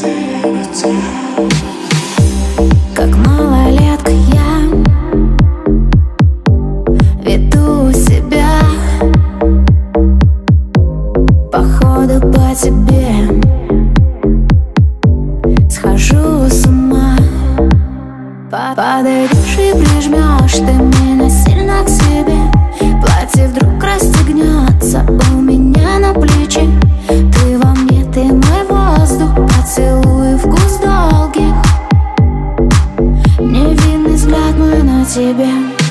Как малолетка я веду себя, походу по тебе схожу с ума. Подойдешь и прижмешь ты меня сильно к себе, платье вдруг расстегнется у меня на плечи. Ты во мне, ты мой воздух, поцелуй, вкус долгих, невинный взгляд мой на тебе.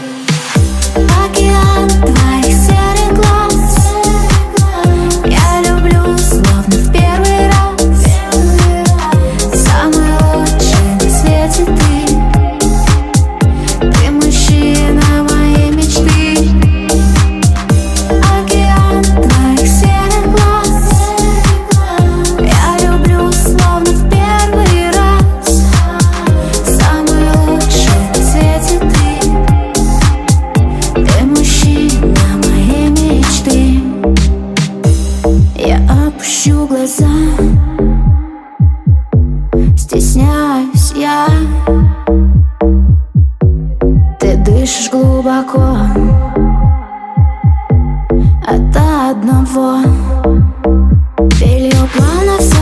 Океан твоих серых глаз я люблю, словно в первый раз. Самый лучший на свете ты, ты мужчина моей мечты. Океан твоих серых глаз я люблю, словно в первый раз. Самый лучший на свете ты, ты мужчина моей мечты. Я опущу глаза, стесняюсь я. Ты дышишь глубоко от одного. Белье плана